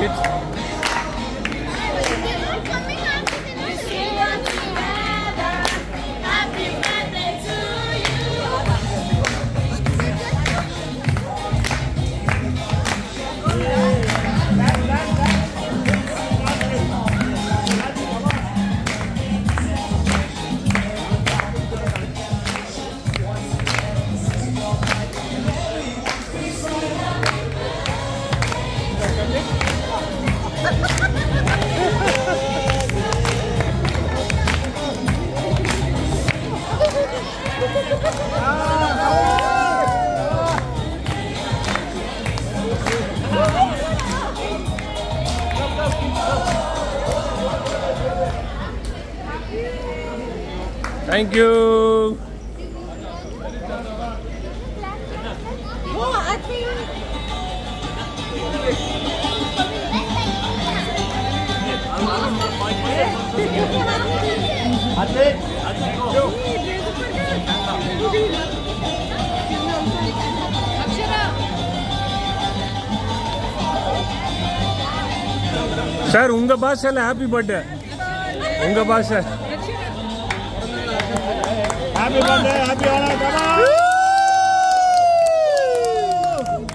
kids. Thank you. Sir, unga boss happy birthday. Unga boss. Happy birthday, happy honor, come on.